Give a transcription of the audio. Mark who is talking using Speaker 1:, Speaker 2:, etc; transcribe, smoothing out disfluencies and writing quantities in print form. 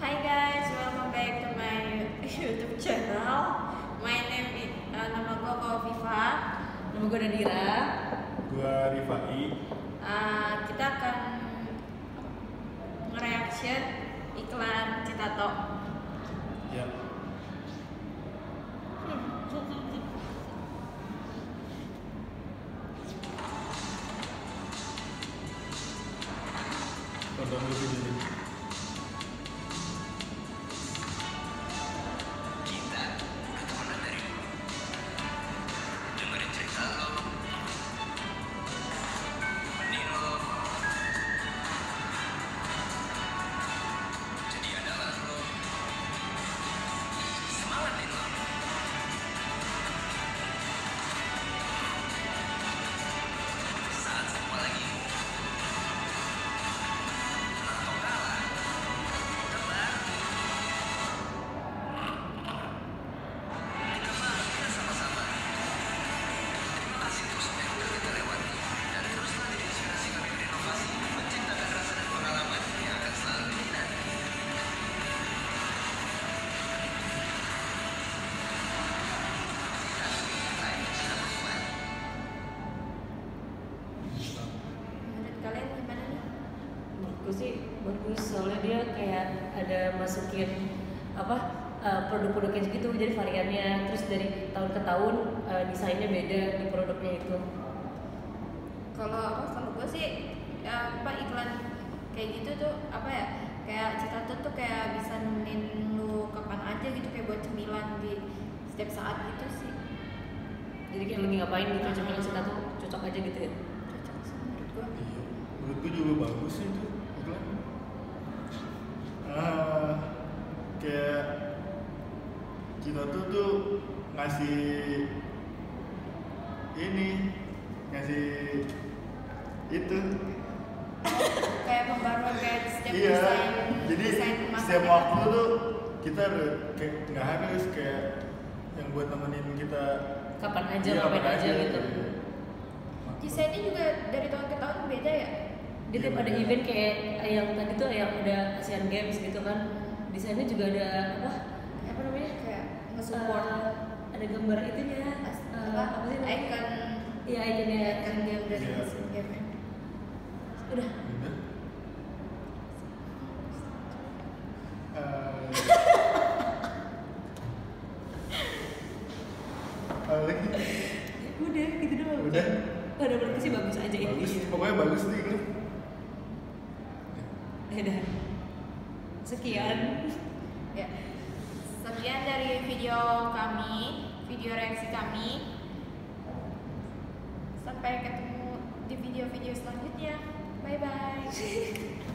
Speaker 1: Hi guys, welcome back to my YouTube channel. My name is nama gue Viva.
Speaker 2: Nama gue Nadira.
Speaker 3: Gue Rifai.
Speaker 1: Kita akan nge-reaction iklan Citato.
Speaker 3: Ya. Tonton dulu video ini.
Speaker 2: Gue sih bagus soalnya dia kayak ada masukin produk-produknya gitu, jadi variannya, terus dari tahun ke tahun desainnya beda di produknya itu.
Speaker 1: Kalau gue sih iklan kayak gitu tuh kayak Citato tuh kayak bisa nemenin lu kapan aja gitu, kayak buat cemilan di setiap saat gitu sih.
Speaker 2: Jadi kayak lagi ngapain gitu, cemilan Citato cocok aja gitu ya.
Speaker 1: Cocok sih menurut gue.
Speaker 3: Iya. Menurut gue juga bagus sih itu. Kayak Citato tuh ngasih itu
Speaker 1: Kayak pembaruan kayak setiap
Speaker 3: iya, jadi
Speaker 1: desain
Speaker 3: setiap
Speaker 1: kemasannya.
Speaker 3: waktu tuh kita kayak nggak harus kayak yang buat nemenin kita
Speaker 2: Kapan aja,
Speaker 3: iya,
Speaker 2: ngapain aja gitu.
Speaker 1: Desainnya juga dari tahun ke tahun beda ya.
Speaker 2: Dia tiap ada event kayak yang tadi tuh yang ada Asian Games gitu kan, desainnya juga ada apa namanya,
Speaker 1: Kayak nge-support
Speaker 2: ada gambar itunya, apa sih namanya?
Speaker 1: icon.
Speaker 2: Iya, ikonnya.
Speaker 1: Icon game dari
Speaker 3: Iya.
Speaker 1: Asian Game.
Speaker 2: Udah.
Speaker 3: Udah. Lagi
Speaker 2: Udah gitu doang.
Speaker 3: udah
Speaker 2: Ada menurutku sih bagus aja
Speaker 3: bagus,
Speaker 2: intinya.
Speaker 3: pokoknya bagus nih kan.
Speaker 2: Udah. Sekian.
Speaker 1: Ya. Sekian dari video kami, video reaksi kami. Sampai ketemu di video-video selanjutnya. Bye bye.